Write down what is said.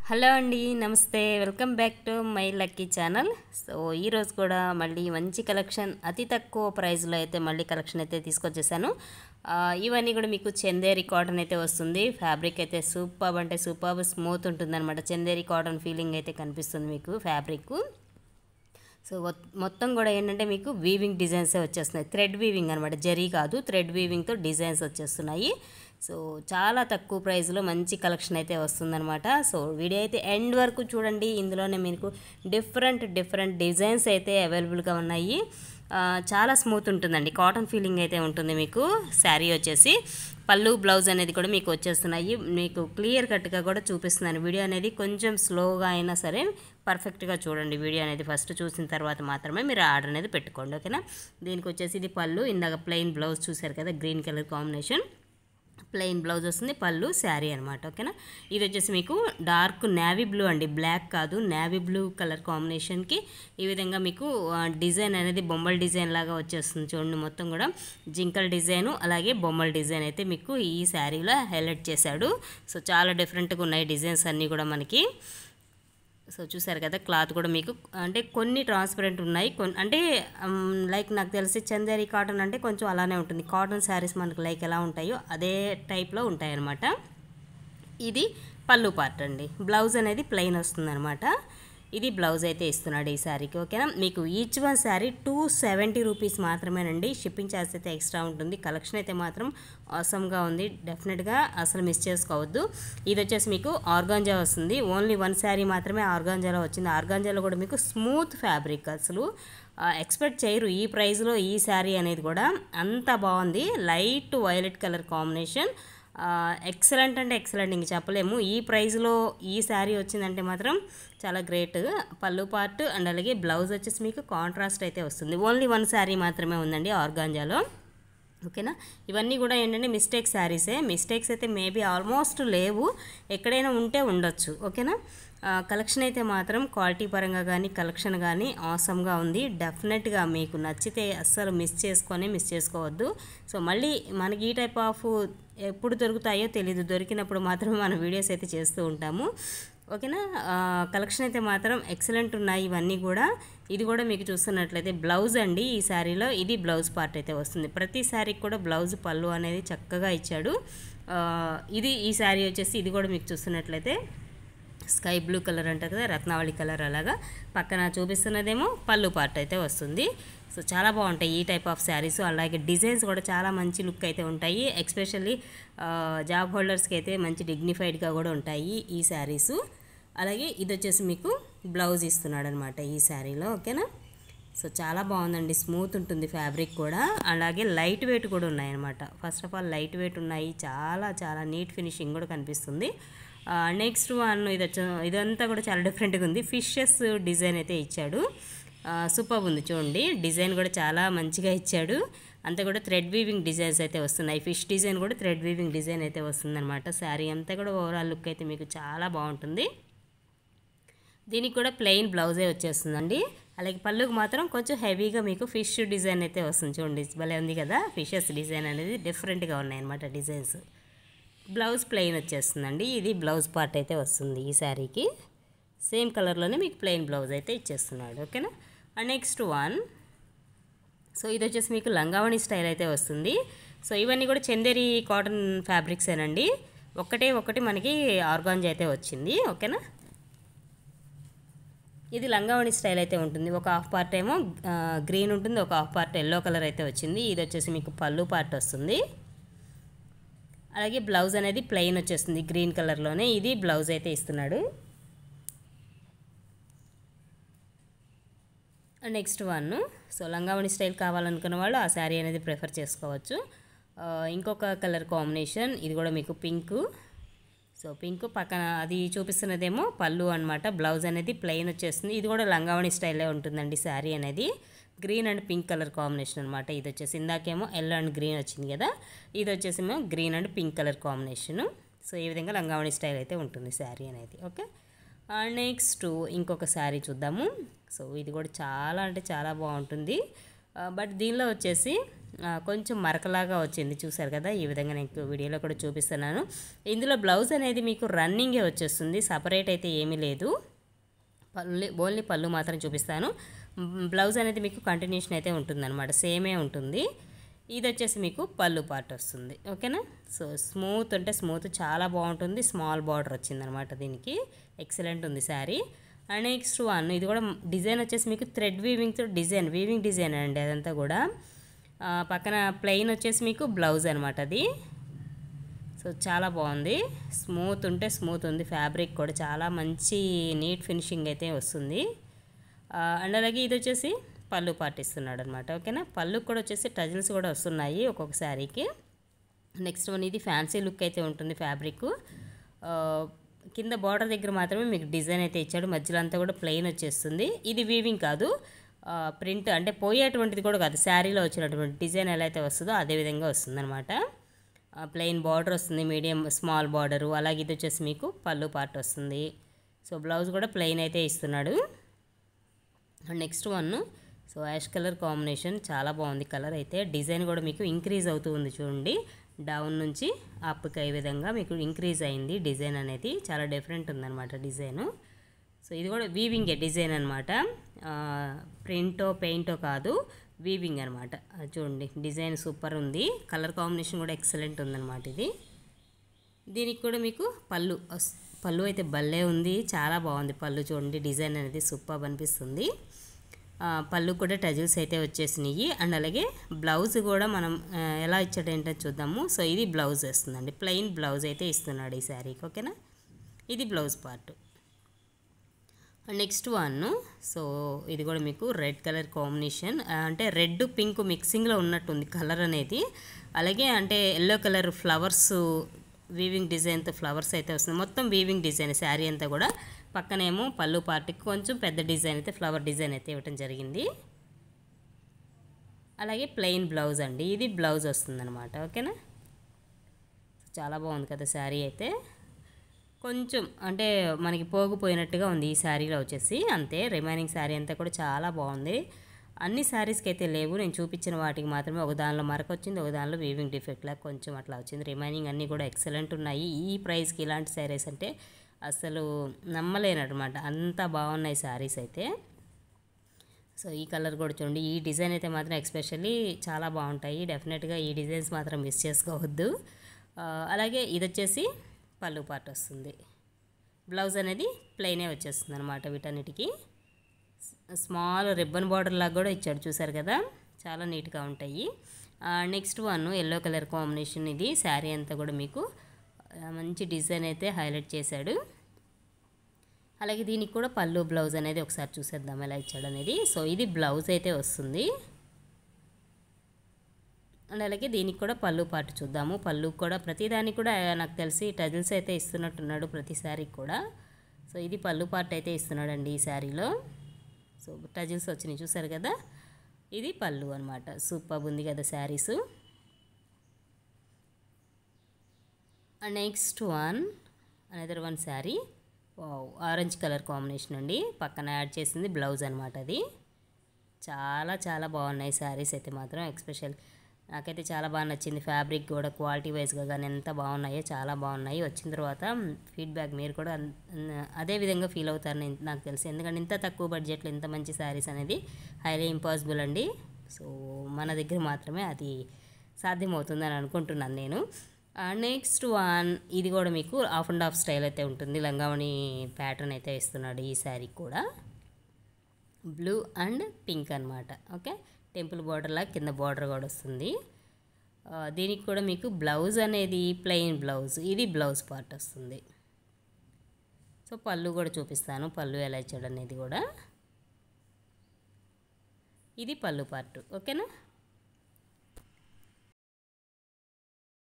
Hello అండి, నమస్తే. Welcome back to my lucky channel. So ఈరోజు కూడా మళ్ళీ మంచి కలెక్షన్, అతి తక్కువ ప్రైస్లో అయితే మళ్ళీ కలెక్షన్ అయితే తీసుకొచ్చేసాను. ఇవన్నీ కూడా మీకు చందేరి కాటన్ అయితే వస్తుంది. ఫ్యాబ్రిక్ అయితే సూపర్ అంటే సూపర్ స్మూత్ ఉంటుందన్నమాట. చందేరి కాటన్ ఫీలింగ్ అయితే కనిపిస్తుంది మీకు ఫ్యాబ్రిక్. సో మొత్తం కూడా ఏంటంటే మీకు వీవింగ్ డిజైన్సే వచ్చేస్తున్నాయి. థ్రెడ్ వీవింగ్ అనమాట, జరీ కాదు, థ్రెడ్ వీవింగ్తో డిజైన్స్ వచ్చేస్తున్నాయి. సో చాలా తక్కువ ప్రైస్లో మంచి కలెక్షన్ అయితే వస్తుందన్నమాట. సో వీడియో అయితే ఎండ్ వరకు చూడండి. ఇందులోనే మీకు డిఫరెంట్ డిజైన్స్ అయితే అవైలబుల్గా ఉన్నాయి. చాలా స్మూత్ ఉంటుందండి, కాటన్ ఫీలింగ్ అయితే ఉంటుంది మీకు. శారీ వచ్చేసి పళ్ళు బ్లౌజ్ అనేది కూడా మీకు వచ్చేస్తున్నాయి. మీకు క్లియర్ కట్గా కూడా చూపిస్తున్నాను. వీడియో అనేది కొంచెం స్లోగా అయినా సరే పర్ఫెక్ట్గా చూడండి. వీడియో అనేది ఫస్ట్ చూసిన తర్వాత మాత్రమే మీరు ఆర్డర్ అనేది పెట్టుకోండి, ఓకేనా. దీనికి వచ్చేసి ఇది పళ్ళు, ఇందాక ప్లెయిన్ బ్లౌజ్ చూసారు కదా, green colour combination plain blouse వస్తుంది, పళ్ళు శారీ అనమాట, ఓకేనా. ఇది వచ్చేసి మీకు డార్క్ నేవీ బ్లూ అండి, బ్లాక్ కాదు, నేవీ బ్లూ కలర్ కాంబినేషన్కి ఈ విధంగా మీకు డిజైన్ అనేది బొమ్మల డిజైన్ లాగా వచ్చేస్తుంది. చూడండి, మొత్తం కూడా జింకల్ డిజైను అలాగే బొమ్మల డిజైన్ అయితే మీకు ఈ శారీలో హైలైట్ చేశాడు. సో చాలా డిఫరెంట్గా ఉన్నాయి డిజైన్స్ అన్నీ కూడా మనకి. సో చూసారు కదా, క్లాత్ కూడా మీకు అంటే కొన్ని ట్రాన్స్పరెంట్ ఉన్నాయి, అంటే లైక్ నాకు తెలిసి చందేరి కాటన్ అంటే కొంచెం అలానే ఉంటుంది. కాటన్ శారీస్ మనకు లైక్ ఎలా ఉంటాయో అదే టైప్లో ఉంటాయన్నమాట. ఇది పళ్ళు పార్ట్ అండి. బ్లౌజ్ అనేది ప్లెయిన్ వస్తుందన్నమాట. ఇది బ్లౌజ్ అయితే ఇస్తున్నాడు ఈ శారీకి, ఓకేనా. మీకు ఈచ్ వన్ శారీ 270 రూపీస్ మాత్రమేనండి. షిప్పింగ్ ఛార్జ్ అయితే ఎక్స్ట్రా ఉంటుంది. కలెక్షన్ అయితే మాత్రం ఆసమ్గా ఉంది, డెఫినెట్గా అసలు మిస్ చేసుకోవద్దు. ఇది వచ్చేసి మీకు ఆర్గాంజా వస్తుంది. ఓన్లీ వన్ శారీ మాత్రమే ఆర్గాంజాలో వచ్చింది. ఆర్గాంజాలో కూడా మీకు స్మూత్ ఫ్యాబ్రిక్, అసలు ఎక్స్పెక్ట్ చేయరు ఈ ప్రైస్లో ఈ శారీ అనేది కూడా. అంత బాగుంది. Light violet colour combination, excellent అంటే ఎక్సలెంట్, ఇంక చెప్పలేము. ఈ ప్రైస్లో ఈ శారీ వచ్చిందంటే మాత్రం చాలా గ్రేట్. పళ్ళు పార్ట్ అండ్ అలాగే బ్లౌజ్ వచ్చేసి మీకు కాంట్రాస్ట్ అయితే వస్తుంది. ఓన్లీ వన్ శారీ మాత్రమే ఉందండి ఆర్గాంజాలో, ఓకేనా. ఇవన్నీ కూడా ఏంటంటే మిస్టేక్ శారీసే. మిస్టేక్స్ అయితే మేబీ ఆల్మోస్ట్ లేవు, ఎక్కడైనా ఉంటే ఉండొచ్చు, ఓకేనా. కలెక్షన్ అయితే మాత్రం క్వాలిటీ పరంగా కానీ కలెక్షన్ కానీ ఆసమ్గా ఉంది. డెఫినెట్గా మీకు నచ్చితే అస్సలు మిస్ చేసుకోవద్దు. సో మళ్ళీ మనకి ఈ టైప్ ఆఫ్ ఎప్పుడు దొరుకుతాయో తెలీదు, దొరికినప్పుడు మాత్రం మనం వీడియోస్ అయితే చేస్తూ ఉంటాము, ఓకేనా. కలెక్షన్ అయితే మాత్రం ఎక్సలెంట్ ఉన్నాయి ఇవన్నీ కూడా. ఇది కూడా మీకు చూస్తున్నట్లయితే బ్లౌజ్ అండి ఈ శారీలో. ఇది బ్లౌజ్ పార్ట్ అయితే వస్తుంది. ప్రతి శారీకి కూడా బ్లౌజ్ పళ్ళు అనేది చక్కగా ఇచ్చాడు. ఇది ఈ శారీ వచ్చేసి ఇది కూడా మీకు చూస్తున్నట్లయితే స్కై బ్లూ కలర్ అంటారు కదా, రత్నావళి కలర్, అలాగా పక్కన చూపిస్తున్నదేమో పళ్ళు పార్ట్ అయితే వస్తుంది. సో చాలా బాగుంటాయి ఈ టైప్ ఆఫ్ శారీస్. అలాగే డిజైన్స్ కూడా చాలా మంచి లుక్ అయితే ఉంటాయి. ఎస్పెషల్లీ జాబ్ హోల్డర్స్కి అయితే మంచి డిగ్నిఫైడ్గా కూడా ఉంటాయి ఈ శారీసు. అలాగే ఇది వచ్చేసి మీకు బ్లౌజ్ ఇస్తున్నాడు అనమాట ఈ శారీలో, ఓకేనా. సో చాలా బాగుందండి, స్మూత్ ఉంటుంది ఫ్యాబ్రిక్ కూడా. అలాగే లైట్ వెయిట్ కూడా ఉన్నాయన్నమాట. First of all light weight ఉన్నాయి, చాలా నీట్ ఫినిషింగ్ కూడా కనిపిస్తుంది. నెక్స్ట్ వన్ ఇదంతా కూడా చాలా డిఫరెంట్గా ఉంది. ఫిషెస్ డిజైన్ అయితే ఇచ్చాడు, సూపర్ ఉంది చూడండి. డిజైన్ కూడా చాలా మంచిగా ఇచ్చాడు. అంతా కూడా థ్రెడ్ వీవింగ్ డిజైన్స్ అయితే వస్తున్నాయి. ఫిష్ డిజైన్ కూడా థ్రెడ్ వీవింగ్ డిజైన్ అయితే వస్తుందన్నమాట. శారీ అంతా కూడా ఓవరాల్ లుక్ అయితే మీకు చాలా బాగుంటుంది. దీనికి కూడా ప్లెయిన్ బ్లౌజే వచ్చేస్తుందండి. అలాగే పళ్ళుకి మాత్రం కొంచెం హెవీగా మీకు ఫిష్ డిజైన్ అయితే వస్తుంది. చూడండి, భలే ఉంది కదా, ఫిషెస్ డిజైన్ అనేది డిఫరెంట్గా ఉన్నాయన్నమాట డిజైన్స్. బ్లౌజ్ ప్లెయిన్ వచ్చేస్తుందండి. ఇది బ్లౌజ్ పార్ట్ అయితే వస్తుంది ఈ శారీకి. సేమ్ కలర్లోనే మీకు ప్లెయిన్ బ్లౌజ్ అయితే ఇచ్చేస్తున్నాడు, ఓకేనా. నెక్స్ట్ వన్, సో ఇది వచ్చేసి మీకు లంగావణి స్టైల్ అయితే వస్తుంది. సో ఇవన్నీ కూడా చందేరి కాటన్ ఫ్యాబ్రిక్సేనండి. ఒకటి మనకి ఆర్గాంజా అయితే వచ్చింది, ఓకేనా. ఇది లంగావణి స్టైల్ అయితే ఉంటుంది. ఒక హాఫ్ పార్ట్ ఏమో గ్రీన్ ఉంటుంది, ఒక హాఫ్ పార్ట్ ఎల్లో కలర్ అయితే వచ్చింది. ఇది వచ్చేసి మీకు పళ్ళు పార్ట్ వస్తుంది. అలాగే బ్లౌజ్ అనేది ప్లెయిన్ వచ్చేస్తుంది గ్రీన్ కలర్లోనే. ఇది బ్లౌజ్ అయితే ఇస్తున్నాడు. నెక్స్ట్ వన్, సో లంగావణి స్టైల్ కావాలనుకున్న వాళ్ళు ఆ శారీ అనేది ప్రిఫర్ చేసుకోవచ్చు. ఇంకొక కలర్ కాంబినేషన్, ఇది కూడా మీకు పింక్. సో పింక్ పక్కన అది చూపిస్తున్నదేమో పళ్ళు అనమాట. బ్లౌజ్ అనేది ప్లెయిన్ వచ్చేస్తుంది. ఇది కూడా లంగావణి స్టైల్లో ఉంటుందండి శారీ అనేది. Green and pink colour combination అనమాట. ఇది వచ్చేసి ఇందాకేమో ఎల్లో అండ్ గ్రీన్ వచ్చింది కదా, ఇది వచ్చేసేమో green and pink colour combination. So ఈ విధంగా లంగావణి స్టైల్ అయితే ఉంటుంది శారీ అనేది, ఓకే. నెక్స్ట్ ఇంకొక శారీ చూద్దాము. సో ఇది కూడా చాలా అంటే చాలా బాగుంటుంది. బట్ దీనిలో వచ్చేసి కొంచెం మరకలాగా వచ్చింది, చూసారు కదా. ఈ విధంగా నేను వీడియోలో కూడా చూపిస్తున్నాను. ఇందులో బ్లౌజ్ అనేది మీకు రన్నింగే వచ్చేస్తుంది, సపరేట్ అయితే ఏమీ లేదు. ఓన్లీ పళ్ళు మాత్రం చూపిస్తాను. బ్లౌజ్ అనేది మీకు కంటిన్యూషన్ అయితే ఉంటుందన్నమాట, సేమే ఉంటుంది. ఇది వచ్చేసి మీకు పళ్ళు పార్ట్ వస్తుంది, ఓకేనా. సో స్మూత్ అంటే స్మూత్, చాలా బాగుంటుంది. స్మాల్ బార్డర్ వచ్చిందనమాట దీనికి, ఎక్సలెంట్ ఉంది శారీ. అండ్ నెక్స్ట్ వన్, ఇది కూడా డిజైన్ వచ్చేసి మీకు థ్రెడ్ వీవింగ్తో వీవింగ్ డిజైన్ అండి అదంతా కూడా. పక్కన ప్లెయిన్ వచ్చేసి మీకు బ్లౌజ్ అనమాట అది. సో చాలా బాగుంది, స్మూత్ ఉంటే స్మూత్ ఉంది. ఫ్యాబ్రిక్ కూడా చాలా మంచి నీట్ ఫినిషింగ్ అయితే వస్తుంది. అండ్ అలాగే ఇది వచ్చేసి పళ్ళు పాటిస్తున్నాడు అనమాట, ఓకేనా. పళ్ళు కూడా వచ్చేసి టజిల్స్ కూడా వస్తున్నాయి ఒక్కొక్క శారీకి. నెక్స్ట్ వన్, ఇది ఫ్యాన్సీ లుక్ అయితే ఉంటుంది ఫ్యాబ్రిక్. కింద బార్డర్ దగ్గర మాత్రమే మీకు డిజైన్ అయితే ఇచ్చాడు, మధ్యలో అంతా కూడా ప్లెయిన్ వచ్చేస్తుంది. ఇది వీవింగ్ కాదు, ప్రింట్ అంటే పోయేటువంటిది కూడా కాదు, శారీలో వచ్చినటువంటి డిజైన్ ఎలా అయితే వస్తుందో అదే విధంగా వస్తుంది అనమాట. ప్లెయిన్ బార్డర్ వస్తుంది, మీడియం స్మాల్ బార్డరు. అలాగే ఇది వచ్చేసి మీకు పళ్ళు పార్ట్ వస్తుంది. సో బ్లౌజ్ కూడా ప్లెయిన్ అయితే ఇస్తున్నాడు. Next one, so ash colour combination, చాలా బాగుంది కలర్ అయితే. డిజైన్ కూడా మీకు ఇంక్రీజ్ అవుతూ ఉంది చూడండి, డౌన్ నుంచి అప్కి ఈ విధంగా మీకు ఇంక్రీజ్ అయింది డిజైన్ అనేది. చాలా డిఫరెంట్ ఉందన్నమాట డిజైను. సో ఇది కూడా వీవింగే డిజైన్ అనమాట, ప్రింటో పెయింటో కాదు, వీవింగ్ అనమాట. చూడండి డిజైన్ సూపర్ ఉంది, కలర్ కాంబినేషన్ కూడా ఎక్సలెంట్ ఉందన్నమాట ఇది. దీనికి కూడా మీకు పళ్ళు అయితే భలే ఉంది, చాలా బాగుంది పళ్ళు. చూడండి డిజైన్ అనేది సూపర్ అనిపిస్తుంది. పళ్ళు కూడా టజిల్స్ అయితే వచ్చేసినాయి. అండ్ అలాగే బ్లౌజ్ కూడా మనం ఎలా ఇచ్చాడు ఏంటో చూద్దాము. సో ఇది బ్లౌజ్ వస్తుందండి, ప్లెయిన్ బ్లౌజ్ అయితే ఇస్తున్నాడు ఈ శారీకి, ఓకేనా. ఇది blouse part. Next one, so ఇది కూడా మీకు రెడ్ కలర్ కాంబినేషన్, అంటే రెడ్ పింక్ మిక్సింగ్లో ఉన్నట్టుంది కలర్ అనేది. అలాగే అంటే ఎల్లో కలర్ ఫ్లవర్స్ వీవింగ్ డిజైన్తో ఫ్లవర్స్ అయితే వస్తుంది. మొత్తం వీవింగ్ డిజైన్ శారీ అంతా కూడా. పక్కనేమో పళ్ళు పార్టీకి కొంచెం పెద్ద డిజైన్ అయితే ఫ్లవర్ డిజైన్ అయితే ఇవ్వటం జరిగింది. అలాగే ప్లెయిన్ బ్లౌజ్ అండి, ఇది బ్లౌజ్ వస్తుందన్నమాట, ఓకేనా. చాలా బాగుంది కదా శారీ అయితే. కొంచెం అంటే మనకి పోగిపోయినట్టుగా ఉంది ఈ శారీలో వచ్చేసి, అంతే. రిమైనింగ్ శారీ అంతా కూడా చాలా బాగుంది. అన్ని శారీస్కి అయితే లేవు, నేను చూపించిన వాటికి మాత్రమే. ఒక దానిలో మరక వచ్చింది, ఒక దానిలో వీవింగ్ డిఫెక్ట్ లాగా కొంచెం అట్లా వచ్చింది. రిమైనింగ్ అన్నీ కూడా ఎక్సలెంట్ ఉన్నాయి. ఈ ప్రైస్కి ఇలాంటి శారీస్ అంటే అసలు నమ్మలేనమాట, అంత బాగున్నాయి శారీస్ అయితే. సో ఈ కలర్ కూడా చూడండి, ఈ డిజైన్ అయితే మాత్రం ఎక్స్పెషల్లీ చాలా బాగుంటాయి. డెఫినెట్గా ఈ డిజైన్స్ మాత్రం మిస్ చేసుకోవద్దు. అలాగే ఇది వచ్చేసి పళ్ళు పార్ట్ వస్తుంది, బ్లౌజ్ అనేది ప్లెయినే వచ్చేస్తుంది అనమాట. వీటన్నిటికీ స్మాల్ రిబ్బన్ బార్డర్ లాగా కూడా ఇచ్చాడు, చూసారు కదా, చాలా నీట్గా ఉంటాయి. Next one, yellow colour combination. ఇది శారీ అంతా కూడా మీకు మంచి డిజైన్ అయితే హైలైట్ చేశాడు. అలాగే దీనికి కూడా పళ్ళు బ్లౌజ్ అనేది ఒకసారి చూసేద్దాం ఎలా ఇచ్చాడు అనేది. సో ఇది బ్లౌజ్ అయితే వస్తుంది. అండ్ అలాగే దీనికి కూడా పళ్ళు పాటు చూద్దాము. పళ్ళు కూడా ప్రతిదానికి కూడా నాకు తెలిసి టజిల్స్ అయితే ఇస్తున్నట్టున్నాడు ప్రతి శారీకి కూడా. సో ఇది పళ్ళు పార్ట్ అయితే ఇస్తున్నాడండి ఈ శారీలో. సో టజిల్స్ వచ్చినాయి చూసారు కదా, ఇది పళ్ళు అనమాట. సూపర్ ఉంది కదా saris. And next one, another one sari. Orange colour combination అండి, పక్కన యాడ్ చేసింది బ్లౌజ్ అనమాట. అది చాలా చాలా బాగున్నాయి శారీస్ అయితే మాత్రం. ఎక్స్పెషల్ నాకైతే చాలా బాగా నచ్చింది. ఫ్యాబ్రిక్ కూడా క్వాలిటీ వైజ్గా కానీ ఎంత బాగున్నాయో, చాలా బాగున్నాయి. వచ్చిన తర్వాత ఫీడ్బ్యాక్ మీరు కూడా అదే విధంగా ఫీల్ అవుతారని నాకు తెలిసి. ఎందుకంటే ఇంత తక్కువ బడ్జెట్లో ఇంత మంచి శారీస్ అనేది హైలీ ఇంపాసిబుల్ అండి. సో మన దగ్గర మాత్రమే అది సాధ్యమవుతుందని అనుకుంటున్నాను నేను. నెక్స్ట్ వన్, ఇది కూడా మీకు హాఫ్ అండ్ హాఫ్ స్టైల్ అయితే ఉంటుంది. లంగావణి ప్యాటర్న్ అయితే ఇస్తున్నాడు ఈ శారీ కూడా. బ్లూ అండ్ పింక్ అనమాట, ఓకే. టెంపుల్ బార్డర్ లాగా కింద బార్డర్ కూడా వస్తుంది. దీనికి కూడా మీకు బ్లౌజ్ అనేది ప్లెయిన్ బ్లౌజ్, ఇది బ్లౌజ్ పార్ట్ వస్తుంది. సో పళ్ళు కూడా చూపిస్తాను, పళ్ళు ఎలా ఇచ్చాడు అనేది కూడా. ఇది పళ్ళు పార్ట్, ఓకేనా.